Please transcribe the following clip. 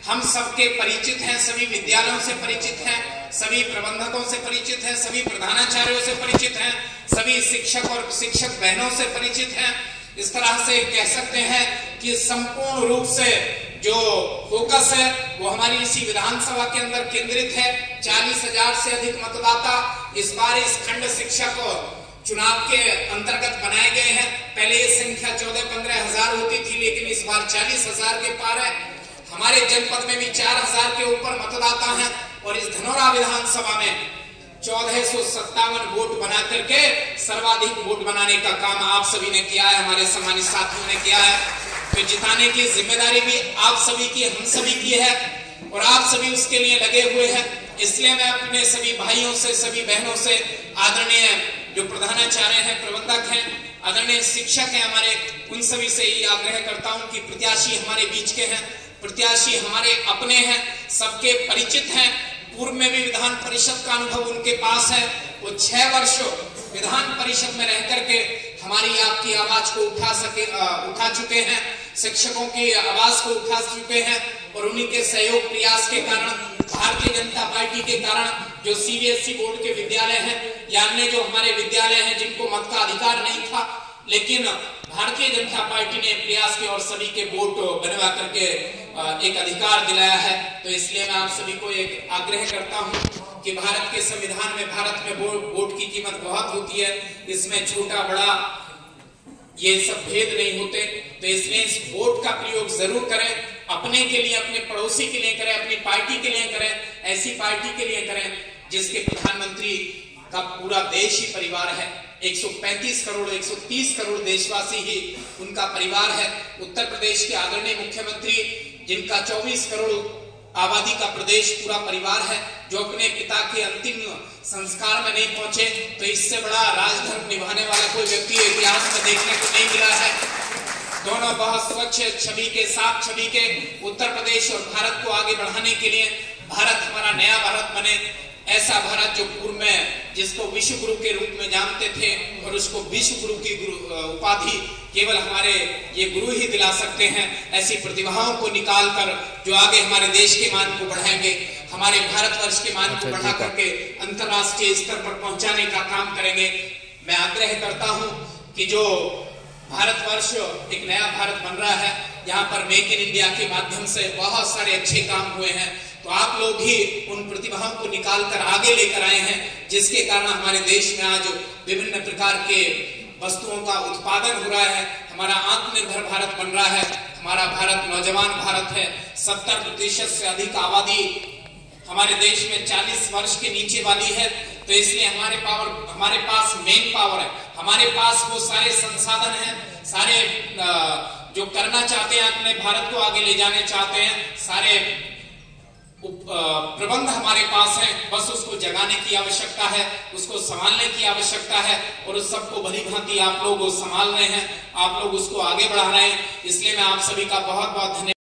हम सबके परिचित हैं, सभी विद्यालयों से परिचित हैं, सभी प्रबंधकों से परिचित हैं, सभी प्रधानाचार्यों से परिचित हैं, सभी शिक्षक और शिक्षक बहनों से परिचित हैं। इस तरह से कह सकते हैं कि संपूर्ण रूप से जो फोकस है वो हमारी इसी विधानसभा के अंदर केंद्रित है। 40,000 से अधिक मतदाता इस बार इस खंड शिक्षक चुनाव के अंतर्गत बनाए गए हैं। पहले ये संख्या 14-15 हजार होती थी, लेकिन इस बार 40,000 के पार है। हमारे जनपद में भी 4,000 के ऊपर मतदाता हैं और इस धनौरा विधानसभा में 1457 वोट बना करके सर्वाधिक वोट बनाने का काम आप सभी ने किया है, हमारे सम्मानित साथियों ने किया है। तो जिताने की जिम्मेदारी भी आप सभी की, हम सभी की है और आप सभी उसके लिए लगे हुए हैं। इसलिए मैं अपने सभी भाइयों से, सभी बहनों से, आदरणीय जो प्रधानाचार्य हैं, प्रबंधक हैं, आदरणीय शिक्षक हैं हमारे, उन सभी से ये आग्रह करता हूं कि प्रत्याशी हमारे बीच के हैं, प्रत्याशी हमारे अपने हैं, सबके परिचित हैं। पूर्व में भी विधान परिषद का अनुभव उनके पास है। वो 6 वर्ष विधान परिषद में रह करके हमारी आपकी आवाज को उठा चुके हैं, शिक्षकों की आवाज को उठा चुके हैं और उन्हीं के सहयोग प्रयास के कारण, भारतीय जनता पार्टी के कारण जो सीबीएसई बोर्ड के विद्यालय हैं या अन्य जो हमारे विद्यालय हैं जिनको मत का अधिकार नहीं था, लेकिन भारतीय जनता पार्टी ने प्रयास किया और सभी के वोट बनवा करके एक अधिकार दिलाया है। तो इसलिए मैं आप सभी को एक आग्रह करता हूं कि भारत के संविधान में, भारत में वोट की कीमत बहुत होती है, इसमें छोटा बड़ा ये सब भेद नहीं होते। तो इसलिए इस वोट का प्रयोग जरूर करें, अपने के लिए, अपने पड़ोसी के लिए करें, अपनी पार्टी के लिए करें, ऐसी पार्टी के लिए करें जिसके प्रधानमंत्री का पूरा देश ही परिवार है। 135 करोड़ 130 करोड़ देशवासी ही उनका परिवार है। उत्तर प्रदेश के आदरणीय मुख्यमंत्री जिनका 24 करोड़ आबादी का प्रदेश पूरा परिवार है, जो अपने पिता के अंतिम संस्कार में नहीं पहुंचे, तो इससे बड़ा राजधर्म निभाने वाला कोई व्यक्ति इतिहास में देखने को नहीं मिला है। दोनों बहुत स्वच्छ छवि के, साफ छवि के उत्तर प्रदेश और भारत को आगे बढ़ाने के लिए, भारत हमारा नया भारत बने, ऐसा भारत जो पूर्व में जिसको विश्व गुरु के रूप में जानते थे और उसको विश्व गुरु की उपाधि केवल हमारे ये गुरु ही दिला सकते हैं। ऐसी प्रतिभाओं को निकाल कर जो आगे हमारे देश के मान को बढ़ाएंगे, हमारे भारतवर्ष के मान को बढ़ा करके अंतर्राष्ट्रीय स्तर पर पहुंचाने का काम करेंगे। मैं आग्रह करता हूं कि जो भारतवर्ष एक नया भारत बन रहा है, यहाँ पर मेक इन इंडिया के माध्यम से बहुत सारे अच्छे काम हुए हैं, तो आप लोग ही उन प्रतिभाओं को निकाल कर आगे लेकर आए हैं, जिसके कारण हमारे देश में आज विभिन्न प्रकार के वस्तुओं का उत्पादन हो रहा है। हमारा आत्मनिर्भर भारत बन रहा है। हमारा भारत नौजवान भारत है। 70% से अधिक आबादी हमारे देश में 40 वर्ष के नीचे वाली है। तो इसलिए हमारे पास मेन पावर है, हमारे पास वो सारे संसाधन हैं, सारे जो करना चाहते हैं, अपने भारत को आगे ले जाने चाहते हैं, सारे प्रबंध हमारे पास है। बस उसको जगाने की आवश्यकता है, उसको संभालने की आवश्यकता है और उस सबको भली भांति आप लोग संभाल रहे हैं, आप लोग उसको आगे बढ़ा रहे हैं। इसलिए मैं आप सभी का बहुत बहुत धन्यवाद